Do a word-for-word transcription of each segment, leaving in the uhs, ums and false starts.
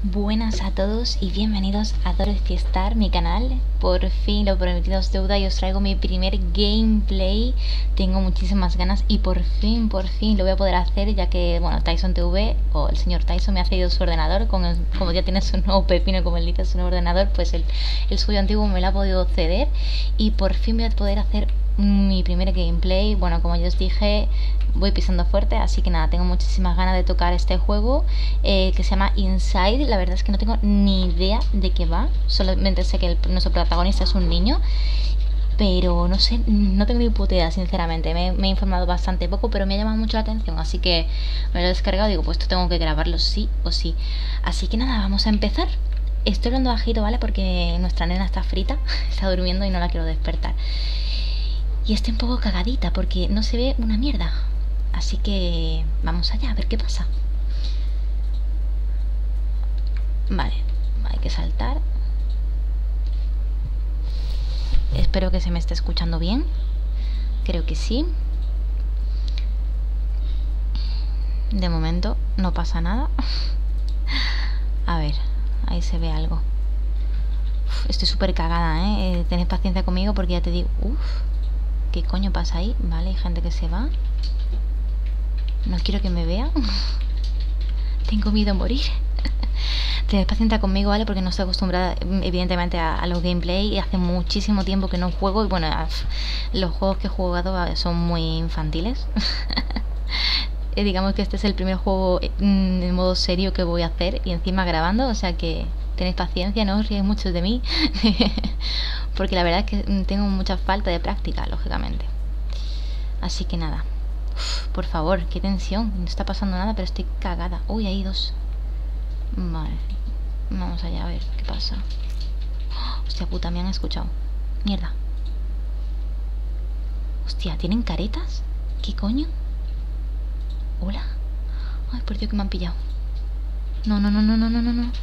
Buenas a todos y bienvenidos a Doro Fiestar, mi canal. Por fin, lo prometido es deuda y os traigo mi primer gameplay. Tengo muchísimas ganas y por fin, por fin lo voy a poder hacer, ya que, bueno, Tyson T V o el señor Tyson me ha cedido su ordenador. Con el, como ya tiene su nuevo pepino, como él dice, su nuevo ordenador, pues el, el suyo antiguo me lo ha podido ceder y por fin voy a poder hacer mi primer gameplay. Bueno, como ya os dije, voy pisando fuerte, así que nada, tengo muchísimas ganas de tocar este juego eh, que se llama Inside. La verdad es que no tengo ni idea de qué va, solamente sé que el, nuestro protagonista es un niño, pero no sé, no tengo ni puta idea, sinceramente. Me, me he informado bastante poco, pero me ha llamado mucho la atención, así que me lo he descargado y digo, pues esto tengo que grabarlo sí o sí. Así que nada, vamos a empezar. Estoy hablando bajito, ¿vale? Porque nuestra nena está frita, está durmiendo y no la quiero despertar. Y estoy un poco cagadita porque no se ve una mierda. Así que vamos allá a ver qué pasa. Vale, hay que saltar. Espero que se me esté escuchando bien. Creo que sí. De momento no pasa nada. A ver, ahí se ve algo. Uf, estoy súper cagada, ¿eh? ¿eh? Tened paciencia conmigo porque ya te digo... Uf, ¿qué coño pasa ahí? Vale, hay gente que se va. No quiero que me vea. Tengo miedo a morir. Tened paciencia conmigo, ¿vale? Porque no estoy acostumbrada, evidentemente, a, a los gameplay. Y hace muchísimo tiempo que no juego. Y bueno, los juegos que he jugado son muy infantiles. eh, digamos que este es el primer juego en modo serio que voy a hacer. Y encima grabando, o sea que tenéis paciencia, no os ríais mucho de mí. Porque la verdad es que tengo mucha falta de práctica, lógicamente. Así que nada. Uf, por favor, qué tensión. No está pasando nada, pero estoy cagada. Uy, hay dos. Vale, vamos allá a ver qué pasa. Hostia puta, me han escuchado. Mierda. Hostia, ¿tienen caretas? ¿Qué coño? Hola. Ay, por Dios, que me han pillado. No, no, no, no, no, no, no, no.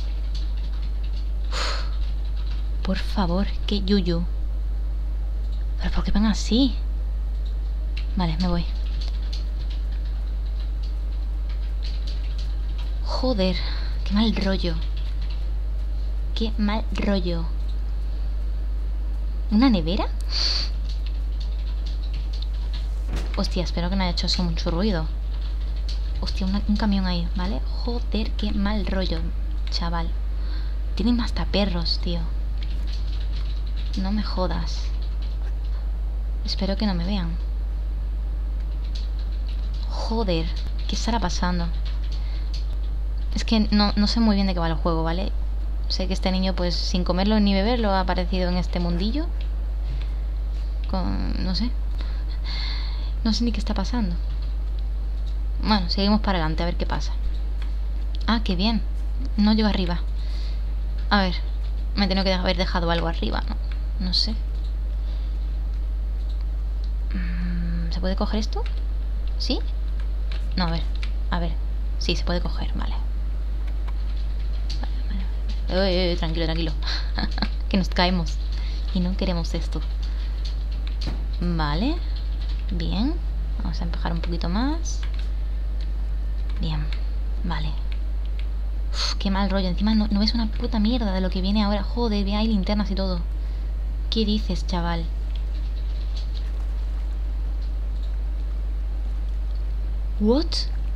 Uf, por favor, qué yuyu. ¿Pero por qué van así? Vale, me voy. Joder, qué mal rollo. Qué mal rollo. ¿Una nevera? Hostia, espero que no haya hecho eso mucho ruido. Hostia, una, un camión ahí, ¿vale? Joder, qué mal rollo, chaval. Tienen hasta perros, tío. No me jodas. Espero que no me vean. Joder, ¿qué estará pasando? Es que no, no sé muy bien de qué va el juego, ¿vale? Sé que este niño, pues, sin comerlo ni beberlo, ha aparecido en este mundillo. Con... no sé. No sé ni qué está pasando. Bueno, seguimos para adelante, a ver qué pasa. Ah, qué bien. No llego arriba. A ver, me tengo que haber dejado algo arriba, ¿no? No sé. ¿Se puede coger esto? ¿Sí? No, a ver, a ver. Sí, se puede coger, vale. Vale, vale. Uy, uy, tranquilo, tranquilo. Que nos caemos. Y no queremos esto. Vale. Bien. Vamos a empujar un poquito más. Bien. Vale. Uf, qué mal rollo. Encima no, no ves una puta mierda de lo que viene ahora. Joder, ve, hay linternas y todo. ¿Qué dices, chaval? What?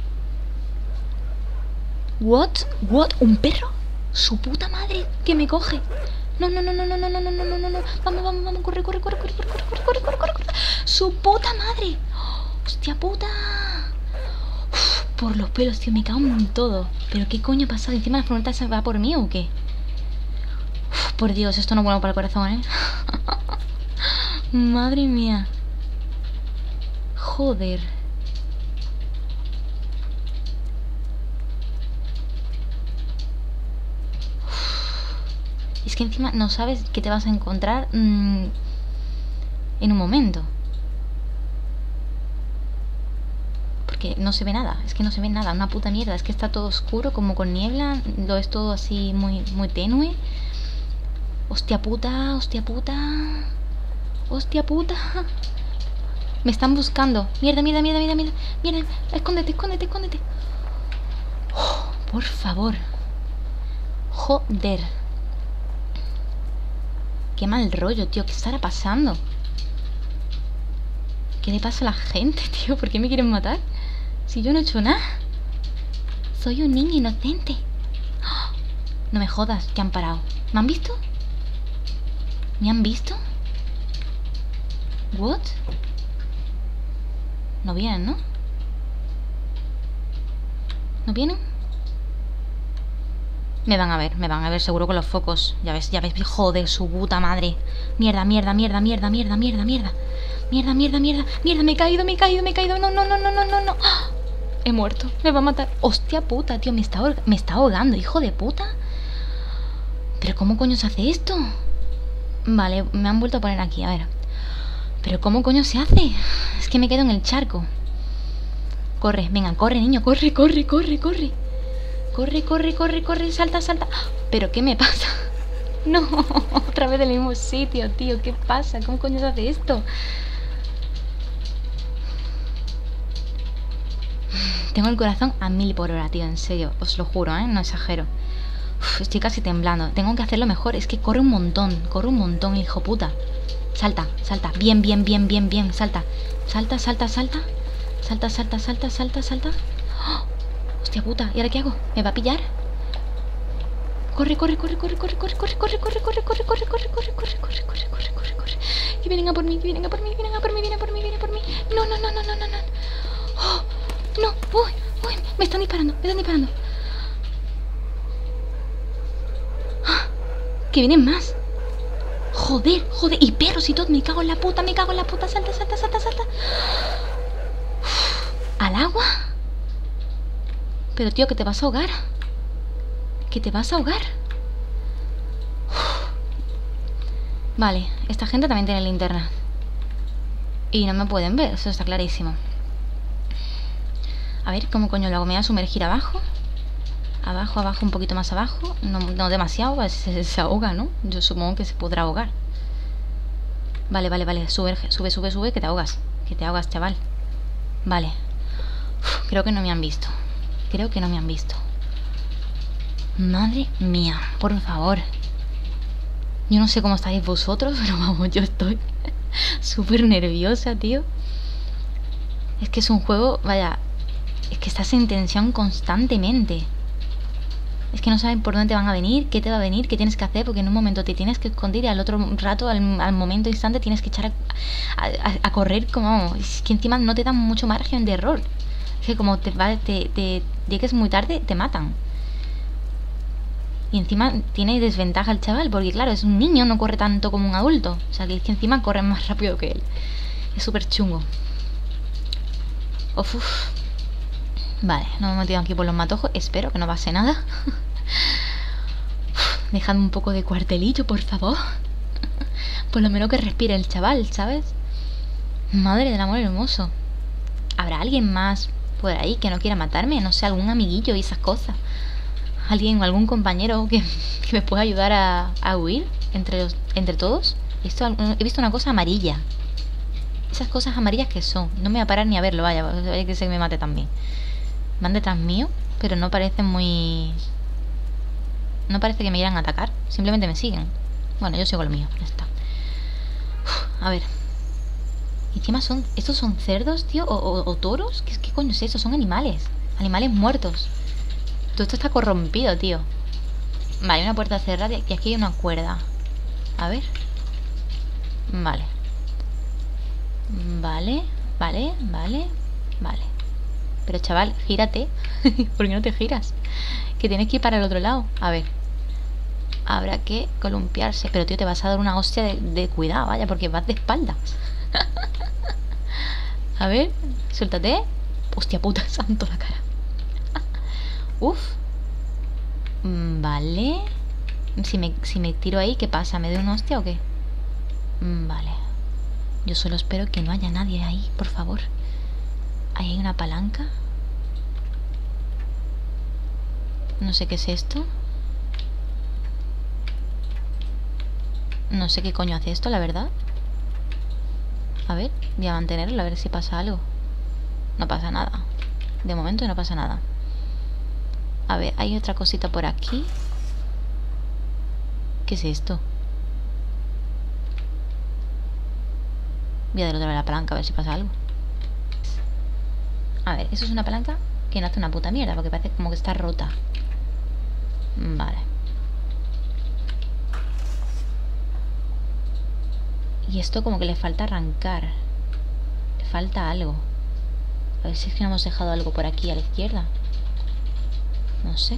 What? What? ¿Un perro? Su puta madre que me coge. No, no, no, no, no, no, no, no, no, no, no, no. Vamos, vamos, vamos, corre, corre, corre, corre, corre, corre, corre, corre, corre, corre. Su puta madre. Hostia puta. Uf, por los pelos, tío, me cago en todo. Pero qué coño ha pasado. Encima la furgoneta se va por mí o qué. Uf, por Dios, esto no es bueno para el corazón, ¿eh? Madre mía. Joder. Es que encima no sabes qué te vas a encontrar mmm, en un momento. Porque no se ve nada, es que no se ve nada, una puta mierda. Es que está todo oscuro, como con niebla. Lo es todo así muy, muy tenue. Hostia puta, hostia puta. Hostia puta. Me están buscando. Mierda, mierda, mierda, mierda, mierda. Mierda, escóndete, escóndete, escóndete. Oh, por favor. Joder. Qué mal rollo, tío. ¿Qué estará pasando? ¿Qué le pasa a la gente, tío? ¿Por qué me quieren matar? Si yo no he hecho nada. Soy un niño inocente. ¡Oh! No me jodas, que han parado. ¿Me han visto? ¿Me han visto? ¿What? No vienen, ¿no? ¿No vienen? Me van a ver, me van a ver seguro con los focos. Ya ves, ya ves, joder, su puta madre. Mierda, mierda, mierda, mierda, mierda, mierda, mierda. Mierda, mierda, mierda, mierda, me he caído, me he caído, me he caído. No, no, no, no, no, no, no. ¡Ah! He muerto, me va a matar. Hostia puta, tío, me está, me está ahogando, hijo de puta. ¿Pero cómo coño se hace esto? Vale, me han vuelto a poner aquí, a ver. ¿Pero cómo coño se hace? Es que me quedo en el charco. Corre, venga, corre, niño, corre, corre, corre, corre. Corre, corre, corre, corre, salta, salta. ¿Pero qué me pasa? No, otra vez del mismo sitio, tío. ¿Qué pasa? ¿Cómo coño se hace esto? Tengo el corazón a mil por hora, tío, en serio. Os lo juro, ¿eh? No exagero. Uf, estoy casi temblando. Tengo que hacerlo mejor. Es que corre un montón, corre un montón, hijo puta. Salta, salta. Bien, bien, bien, bien, bien. Salta. Salta, salta, salta. Salta, salta, salta, salta, salta. ¡Oh! Hostia puta, ¿y ahora qué hago? ¿Me va a pillar? Corre, corre, corre, corre, corre, corre, corre, corre, corre, corre, corre, corre, corre, corre, corre, corre, corre, corre, corre, corre. Que vienen a por mí, que vienen a por mí, vienen a por mí, vienen a por mí, vienen a por mí. No, no, no, no, no, no, no. Oh, no, uy, uy, me están disparando, me están disparando. Que vienen más. Joder, joder, y perros y todo, me cago en la puta, me cago en la puta, salta, salta, salta, salta. ¿Al agua? Pero tío, que te vas a ahogar. Que te vas a ahogar. Vale, esta gente también tiene linterna. Y no me pueden ver, eso está clarísimo. A ver, ¿cómo coño lo hago? Me voy a sumergir abajo. Abajo, abajo, un poquito más abajo. No, no demasiado, a ver si se, se ahoga, ¿no? Yo supongo que se podrá ahogar. Vale, vale, vale, sube, sube, sube, sube, que te ahogas. Que te ahogas, chaval. Vale. Uf, creo que no me han visto. Creo que no me han visto. Madre mía, por favor. Yo no sé cómo estáis vosotros, pero vamos, yo estoy súper nerviosa, tío. Es que es un juego, vaya, es que estás en tensión constantemente. Es que no saben por dónde te van a venir, qué te va a venir, qué tienes que hacer, porque en un momento te tienes que esconder y al otro rato, al, al momento instante, tienes que echar a, a, a correr como... Es que encima no te dan mucho margen de error. Es que como te, va, te, te llegues muy tarde, te matan. Y encima tiene desventaja el chaval, porque claro, es un niño, no corre tanto como un adulto. O sea, que es que encima corre más rápido que él. Es súper chungo. Uf, uf. Vale, no me he metido aquí por los matojos. Espero que no pase nada. Dejadme un poco de cuartelillo, por favor. Por lo menos que respire el chaval, ¿sabes? Madre del amor hermoso. ¿Habrá alguien más por ahí que no quiera matarme? No sé, algún amiguillo y esas cosas. Alguien o algún compañero que, que me pueda ayudar a, a huir entre, los, entre todos. He visto, he visto una cosa amarilla. Esas cosas amarillas que son. No me voy a parar ni a verlo, vaya. Vaya que se me mate también. Van detrás mío, pero no parecen muy... No parece que me quieran atacar. Simplemente me siguen. Bueno, yo sigo lo mío, ya está. Uf, a ver. ¿Y encima son... ¿Estos son cerdos, tío? ¿O, o, o toros? ¿Qué, ¿Qué coño es eso? Son animales. Animales muertos. Todo esto está corrompido, tío. Vale, hay una puerta cerrada y aquí hay una cuerda. A ver. Vale. Vale, vale, vale, vale. Pero chaval, gírate. ¿Por qué no te giras? Que tienes que ir para el otro lado. A ver. Habrá que columpiarse. Pero tío, te vas a dar una hostia de, de cuidado, vaya, porque vas de espaldas. A ver, suéltate. Hostia puta, santo la cara. Uf. Vale. Si me, si me tiro ahí, ¿qué pasa? ¿Me doy una hostia o qué? Vale. Yo solo espero que no haya nadie ahí, por favor. Ahí hay una palanca. No sé qué es esto. No sé qué coño hace esto, la verdad. A ver, voy a mantenerlo, a ver si pasa algo. No pasa nada. De momento no pasa nada. A ver, hay otra cosita por aquí. ¿Qué es esto? Voy a dar otra vez la palanca a ver si pasa algo. A ver, eso es una palanca que no hace una puta mierda, porque parece como que está rota. Vale. Y esto como que le falta arrancar. Le falta algo. A ver si es que no hemos dejado algo por aquí a la izquierda. No sé.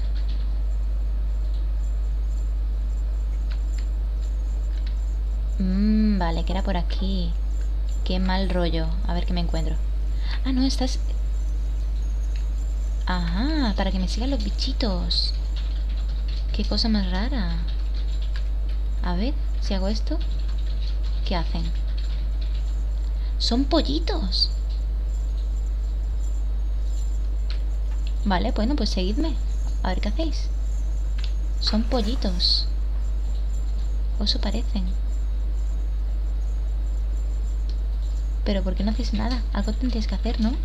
Mmm, vale, que era por aquí. Qué mal rollo. A ver qué me encuentro. Ah, no, esta es... Ajá, para que me sigan los bichitos. Qué cosa más rara. A ver, si hago esto, ¿qué hacen? Son pollitos. Vale, bueno, pues seguidme. A ver qué hacéis. Son pollitos. O eso parecen. Pero ¿por qué no hacéis nada? Algo tendríais que hacer, ¿no?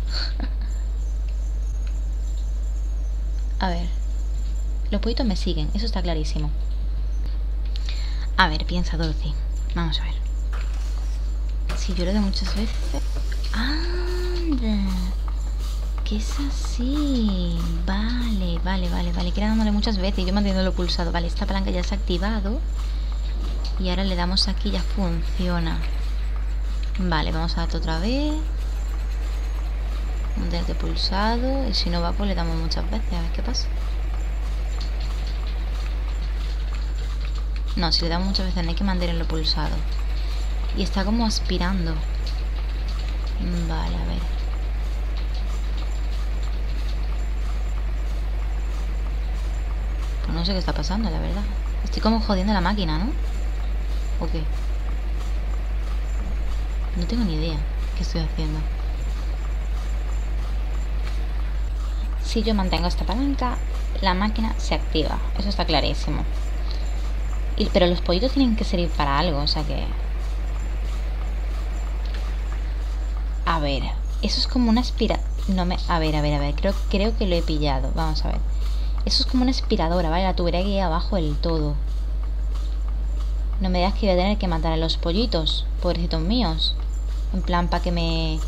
A ver. Los pollitos me siguen, eso está clarísimo. A ver, piensa Dorothy. Vamos a ver. Si yo lo doy muchas veces... ¡Anda! Que es así. Vale, vale, vale, vale. Que era dándole muchas veces y yo manteniéndolo pulsado. Vale, esta palanca ya se ha activado. Y ahora le damos aquí y ya funciona. Vale, vamos a dar otra vez. Mantenerte pulsado. Y si no va, pues le damos muchas veces. A ver qué pasa. No, si le damos muchas veces no hay que mantenerlo pulsado. Y está como aspirando. Vale, a ver. Pues no sé qué está pasando, la verdad. Estoy como jodiendo la máquina, ¿no? ¿O qué? No tengo ni idea qué estoy haciendo. Si yo mantengo esta palanca, la máquina se activa. Eso está clarísimo. Y, pero los pollitos tienen que servir para algo, o sea que... A ver, eso es como una aspira... No me... A ver, a ver, a ver, creo, creo que lo he pillado. Vamos a ver. Eso es como una aspiradora, ¿vale? La tubería que llega abajo del todo. No me digas que voy a tener que matar a los pollitos, pobrecitos míos. En plan, para que me...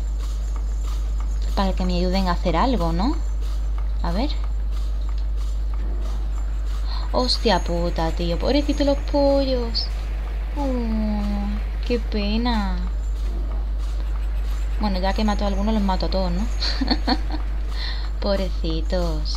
Para que me ayuden a hacer algo, ¿no? A ver. Hostia puta, tío. Pobrecitos los pollos. Oh, qué pena. Bueno, ya que mato a algunos, los mato a todos, ¿no? Pobrecitos.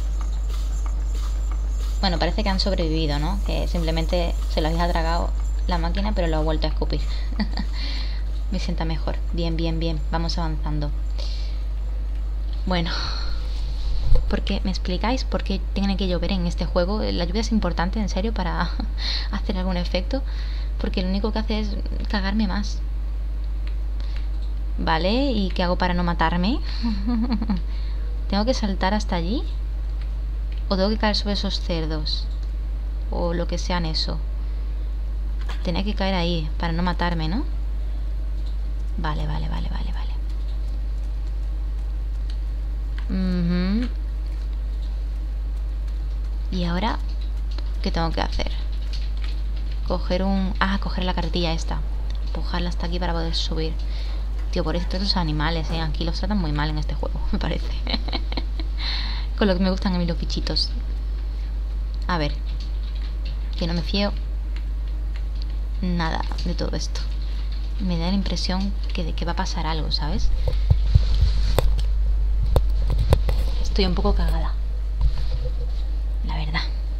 Bueno, parece que han sobrevivido, ¿no? Que simplemente se los había tragado la máquina, pero lo ha vuelto a escupir. Me sienta mejor. Bien, bien, bien. Vamos avanzando. Bueno. ¿Por qué? ¿Me explicáis por qué tiene que llover en este juego? La lluvia es importante, en serio, para hacer algún efecto. Porque lo único que hace es cagarme más. Vale, ¿y qué hago para no matarme? ¿Tengo que saltar hasta allí? ¿O tengo que caer sobre esos cerdos? O lo que sean eso. Tenía que caer ahí para no matarme, ¿no? Vale, vale, vale, vale, vale. Uh-huh. Y ahora, ¿qué tengo que hacer? Coger un... Ah, coger la carretilla esta. Empujarla hasta aquí para poder subir. Tío, por eso estos animales, ¿eh? Aquí los tratan muy mal en este juego, me parece. Con lo que me gustan a mí los bichitos. A ver. Que no me fío nada de todo esto. Me da la impresión que de que va a pasar algo, ¿sabes? Estoy un poco cagada. La verdad.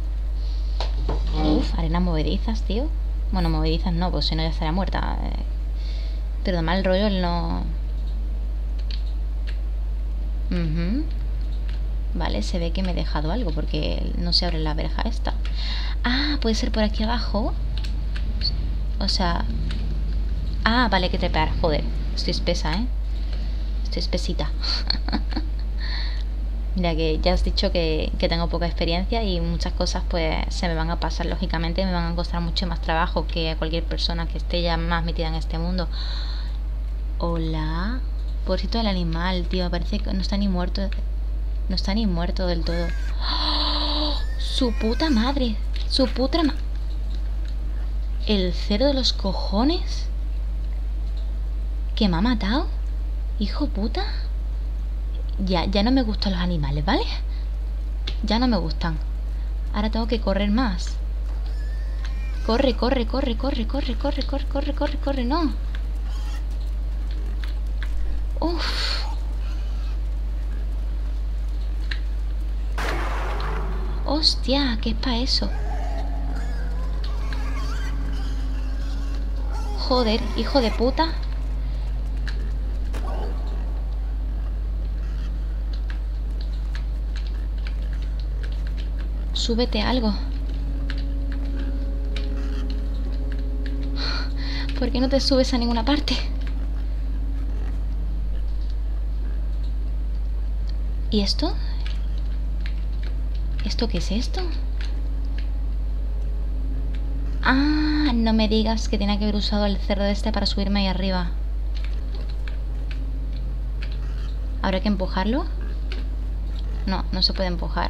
Uf, arenas movedizas, tío. Bueno, movedizas no, pues si no ya estaría muerta. Pero de mal rollo el no... Uh-huh. Vale, se ve que me he dejado algo porque no se abre la verja esta. Ah, puede ser por aquí abajo. O sea... Ah, vale, hay que trepar. Joder, estoy espesa, ¿eh? Estoy espesita. Mira que ya has dicho que, que tengo poca experiencia y muchas cosas pues se me van a pasar lógicamente. Me van a costar mucho más trabajo que a cualquier persona que esté ya más metida en este mundo. Hola. Pobrecito del animal, tío. Parece que no está ni muerto. No está ni muerto del todo. ¡Oh! Su puta madre. Su puta ma... ¿El cerdo de los cojones? ¿Que me ha matado? ¿Hijo puta? Ya, ya no me gustan los animales, ¿vale? Ya no me gustan. Ahora tengo que correr más. Corre, corre, corre, corre, corre, corre, corre, corre, corre, corre, no. Uf. Hostia, ¿qué es para eso? Joder, hijo de puta. Súbete algo. ¿Por qué no te subes a ninguna parte? ¿Y esto? ¿Esto qué es esto? Ah, no me digas que tenía que haber usado el cerdo este para subirme ahí arriba. ¿Habrá que empujarlo? No, no se puede empujar.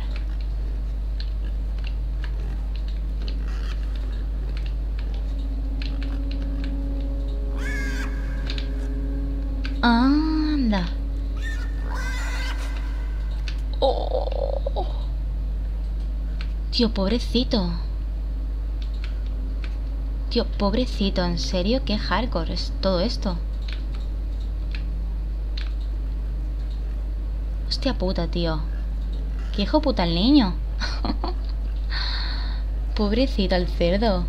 Anda. Oh. Tío, pobrecito. Tío, pobrecito, ¿en serio? ¿Qué hardcore es todo esto? Hostia puta, tío. ¿Qué hijo puta el niño? Pobrecito el cerdo.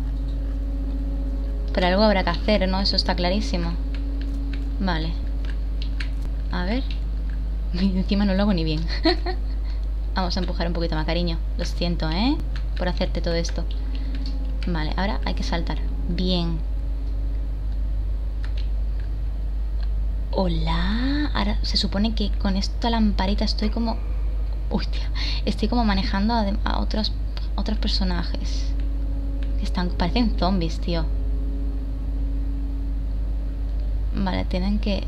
Pero algo habrá que hacer, ¿no? Eso está clarísimo. Vale. A ver. Encima no lo hago ni bien. Vamos a empujar un poquito más, cariño. Lo siento, ¿eh? Por hacerte todo esto. Vale, ahora hay que saltar. Bien. Hola. Ahora se supone que con esta lamparita estoy como... Hostia. Estoy como manejando a, a otros, otros personajes. Que están... Parecen zombies, tío. Vale, tienen que...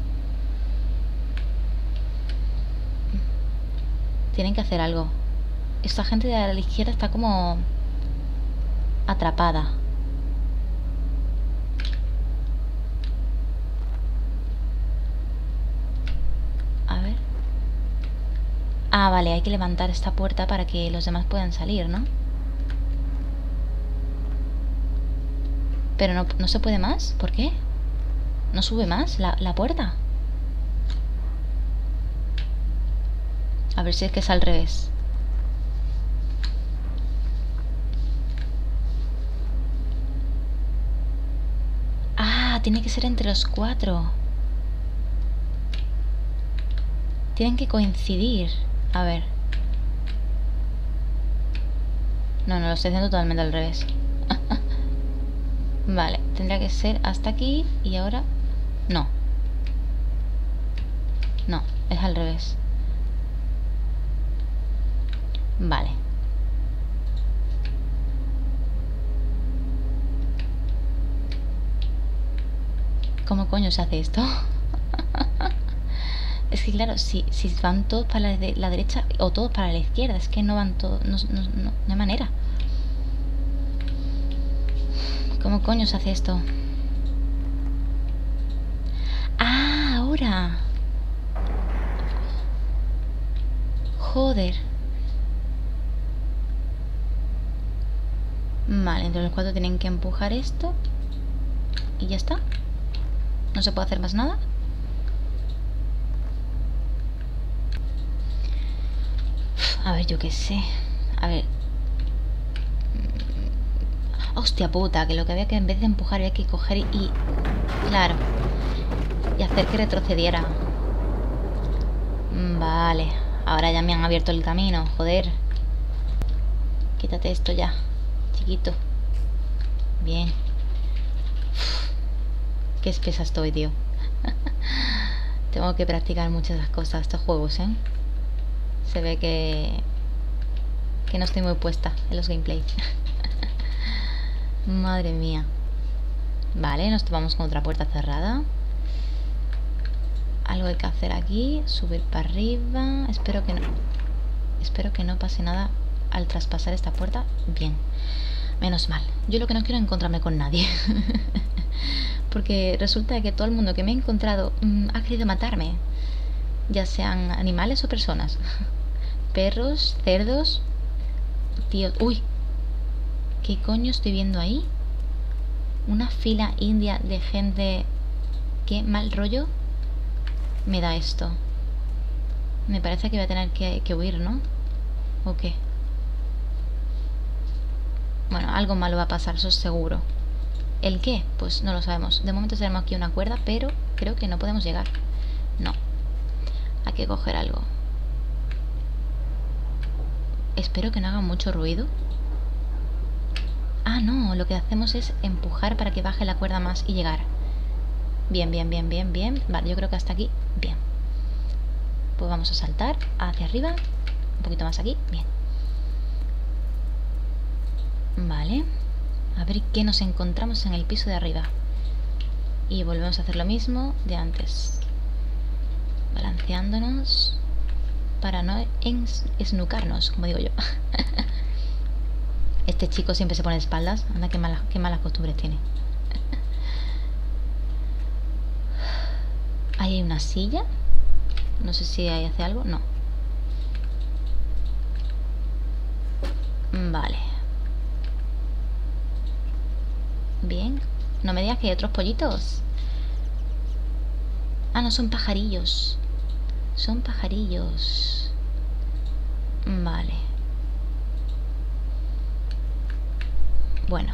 Tienen que hacer algo. Esta gente de la izquierda está como... atrapada. A ver. Ah, vale, hay que levantar esta puerta para que los demás puedan salir, ¿no? Pero no, no se puede más. ¿Por qué? ¿No sube más la, la puerta? A ver si es que es al revés. Ah, tiene que ser entre los cuatro. Tienen que coincidir. A ver. No, no, lo estoy haciendo totalmente al revés. Vale, tendría que ser hasta aquí y ahora... No. No, es al revés. Vale. ¿Cómo coño se hace esto? Es que claro, si, si van todos para la, de, la derecha o todos para la izquierda, es que no van todos... No, no, no, no hay manera. ¿Cómo coño se hace esto? ¡Ah! Ahora. Joder. Vale, entre los cuatro tienen que empujar esto. Y ya está. No se puede hacer más nada. A ver, yo qué sé. A ver. Hostia puta, que lo que había que en vez de empujar había que coger y... y claro. Y hacer que retrocediera. Vale. Ahora ya me han abierto el camino, joder. Quítate esto ya, chiquito. Bien. Uf, qué espesa estoy, tío. Tengo que practicar muchas de esas cosas, estos juegos, ¿eh? Se ve que... que no estoy muy puesta en los gameplays. Madre mía. Vale, nos topamos con otra puerta cerrada. Algo hay que hacer aquí. Subir para arriba. Espero que no... Espero que no pase nada al traspasar esta puerta. Bien. Menos mal. Yo lo que no quiero es encontrarme con nadie. Porque resulta que todo el mundo que me he encontrado mmm, ha querido matarme. Ya sean animales o personas. Perros, cerdos. Tío, uy. ¿Qué coño estoy viendo ahí? Una fila india de gente. Qué mal rollo me da esto. Me parece que voy a tener que, que huir, ¿no? ¿O qué? Bueno, algo malo va a pasar, eso es seguro. ¿El qué? Pues no lo sabemos. De momento tenemos aquí una cuerda, pero creo que no podemos llegar. No. Hay que coger algo. Espero que no haga mucho ruido. Ah, no. Lo que hacemos es empujar para que baje la cuerda más y llegar. Bien, bien, bien, bien, bien. Vale, yo creo que hasta aquí. Bien. Pues vamos a saltar hacia arriba. Un poquito más aquí. Bien. Vale. A ver qué nos encontramos en el piso de arriba. Y volvemos a hacer lo mismo de antes. Balanceándonos para no esnucarnos, como digo yo. Este chico siempre se pone de espaldas. Anda, qué malas, qué malas costumbres tiene. Ahí hay una silla. No sé si ahí hace algo. No. Vale. Bien. No me digas que hay otros pollitos. Ah, no, son pajarillos. Son pajarillos. Vale. Bueno.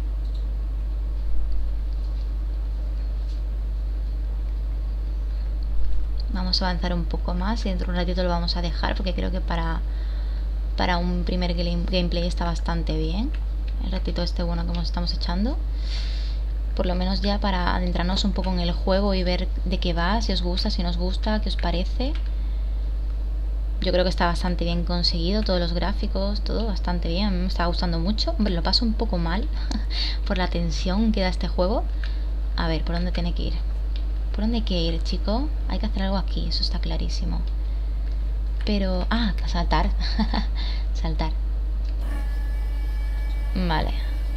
Vamos a avanzar un poco más y dentro de un ratito lo vamos a dejar porque creo que para para un primer gameplay está bastante bien. El ratito este bueno que nos estamos echando. Por lo menos ya para adentrarnos un poco en el juego y ver de qué va, si os gusta, si no os gusta, qué os parece. Yo creo que está bastante bien conseguido, todos los gráficos, todo bastante bien. A mí me está gustando mucho. Hombre, lo paso un poco mal por la tensión que da este juego. A ver, ¿por dónde tiene que ir? ¿Por dónde hay que ir, chico? Hay que hacer algo aquí, eso está clarísimo. Pero... ah, saltar. Saltar. Vale.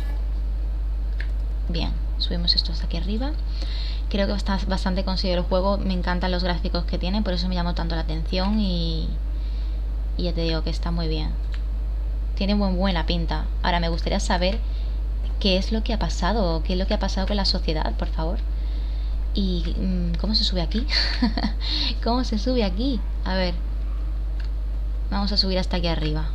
Bien, subimos esto hasta aquí arriba. Creo que está bastante conseguido el juego. Me encantan los gráficos que tiene, por eso me llamó tanto la atención. Y, y ya te digo que está muy bien. Tiene muy buena pinta. Ahora me gustaría saber qué es lo que ha pasado. Qué es lo que ha pasado con la sociedad, por favor. Y... ¿cómo se sube aquí? ¿Cómo se sube aquí? A ver. Vamos a subir hasta aquí arriba.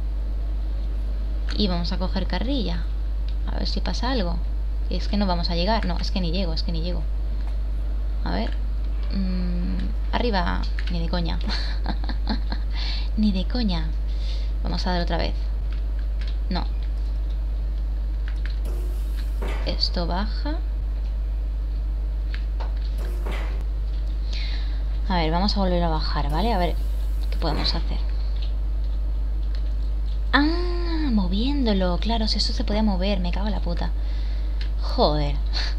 Y vamos a coger carrilla. A ver si pasa algo. Es que no vamos a llegar. No, es que ni llego, es que ni llego. A ver. Mm, arriba. Ni de coña. Ni de coña. Vamos a dar otra vez. No. Esto baja. A ver, vamos a volver a bajar, ¿vale? A ver qué podemos hacer. Ah, moviéndolo. Claro, si eso se podía mover. Me cago en la puta. Joder.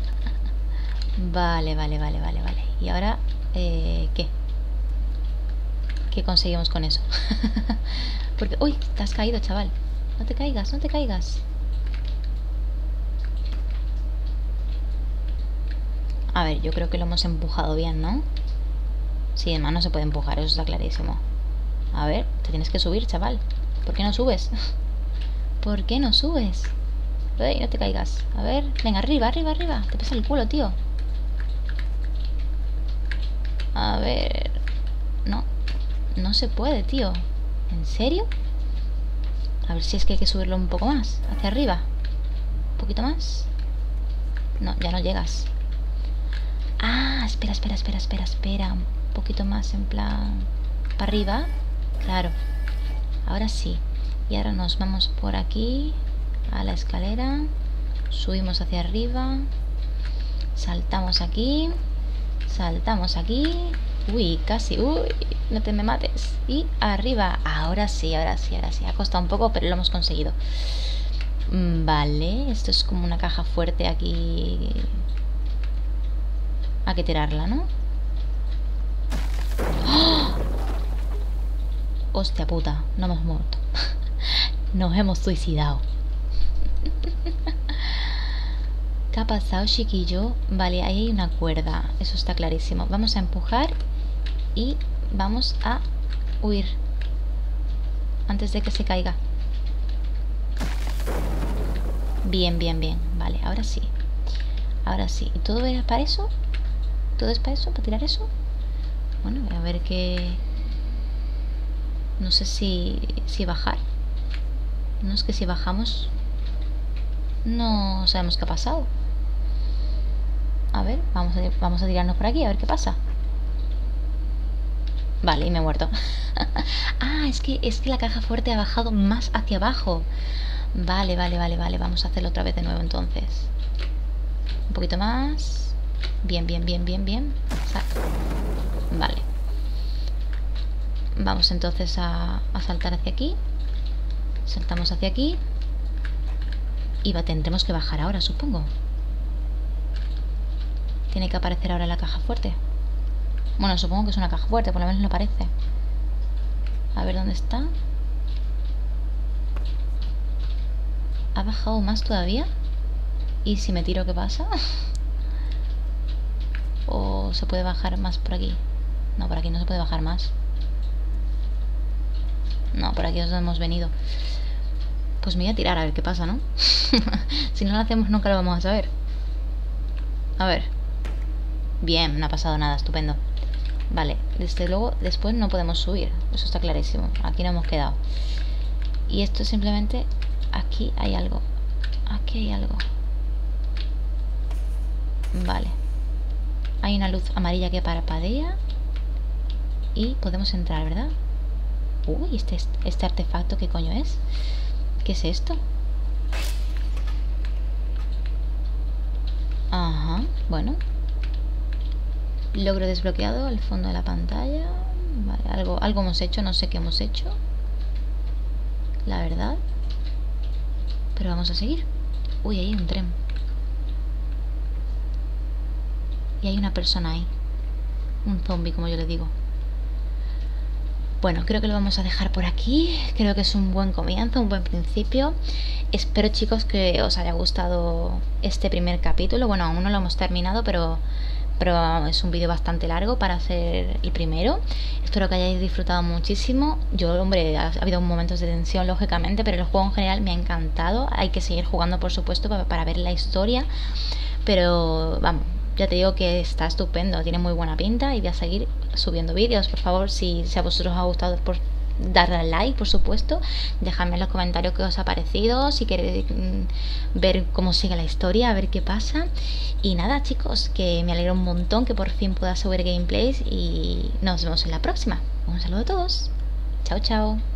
Vale, vale, vale, vale, vale. Y ahora, eh, ¿qué? ¿Qué conseguimos con eso? Porque... uy, te has caído, chaval. No te caigas, no te caigas. A ver, yo creo que lo hemos empujado bien, ¿no? Sí, además no se puede empujar, eso está clarísimo. A ver, te tienes que subir, chaval. ¿Por qué no subes? ¿Por qué no subes? Ey, no te caigas. A ver, venga, arriba, arriba, arriba. Te pesa el culo, tío. A ver... no, no se puede, tío. ¿En serio? A ver si es que hay que subirlo un poco más. Hacia arriba. Un poquito más. No, ya no llegas. Ah, espera, espera, espera, espera, espera. Un poquito más en plan... para arriba. Claro. Ahora sí. Y ahora nos vamos por aquí a la escalera. Subimos hacia arriba. Saltamos aquí. Saltamos aquí. Uy, casi. Uy, no te me mates. Y arriba. Ahora sí, ahora sí, ahora sí. Ha costado un poco, pero lo hemos conseguido. Vale. Esto es como una caja fuerte aquí. Hay que tirarla, ¿no? ¡Oh! Hostia puta, no hemos muerto. Nos hemos suicidado. ¿Qué ha pasado, chiquillo? Vale, ahí hay una cuerda. Eso está clarísimo. Vamos a empujar y vamos a huir antes de que se caiga. Bien, bien, bien. Vale, ahora sí. Ahora sí. ¿Y todo es para eso? ¿Todo es para eso? ¿Para tirar eso? Bueno, a ver qué... No sé si, si bajar. No, es que si bajamos no sabemos qué ha pasado. A ver, vamos a, vamos a tirarnos por aquí a ver qué pasa. Vale, y me he muerto. Ah, es que, es que la caja fuerte ha bajado más hacia abajo. Vale, vale, vale, vale. Vamos a hacerlo otra vez de nuevo entonces. Un poquito más. Bien, bien, bien, bien, bien. Vale. Vamos entonces a, a saltar hacia aquí. Saltamos hacia aquí. Y va, tendremos que bajar ahora, supongo. Tiene que aparecer ahora la caja fuerte. Bueno, supongo que es una caja fuerte, por lo menos lo parece. A ver dónde está. ¿Ha bajado más todavía? ¿Y si me tiro qué pasa? ¿O se puede bajar más por aquí? No, por aquí no se puede bajar más. No, por aquí es donde hemos venido. Pues me voy a tirar a ver qué pasa, ¿no? Si no lo hacemos nunca lo vamos a saber. A ver. Bien, no ha pasado nada, estupendo. Vale, desde luego después no podemos subir. Eso está clarísimo. Aquí no hemos quedado. Y esto simplemente... Aquí hay algo. Aquí hay algo. Vale. Hay una luz amarilla que parpadea. Y podemos entrar, ¿verdad? Uy, este, este artefacto, ¿qué coño es? ¿Qué es esto? Ajá, bueno. Logro desbloqueado al fondo de la pantalla. Vale, algo, algo hemos hecho, no sé qué hemos hecho. La verdad. Pero vamos a seguir. Uy, ahí hay un tren. Y hay una persona ahí. Un zombie, como yo le digo. Bueno, creo que lo vamos a dejar por aquí. Creo que es un buen comienzo, un buen principio. Espero, chicos, que os haya gustado este primer capítulo. Bueno, aún no lo hemos terminado, pero, pero es un vídeo bastante largo para hacer el primero. Espero que hayáis disfrutado muchísimo. Yo, hombre, ha habido momentos de tensión, lógicamente, pero el juego en general me ha encantado. Hay que seguir jugando, por supuesto, para, para ver la historia. Pero, vamos, ya te digo que está estupendo, tiene muy buena pinta y voy a seguir subiendo vídeos. Por favor, si, si a vosotros os ha gustado, por darle al like, por supuesto. Dejadme en los comentarios qué os ha parecido, si queréis mmm, ver cómo sigue la historia, a ver qué pasa. Y nada, chicos, que me alegro un montón que por fin pueda subir gameplays y nos vemos en la próxima. Un saludo a todos. Chao, chao.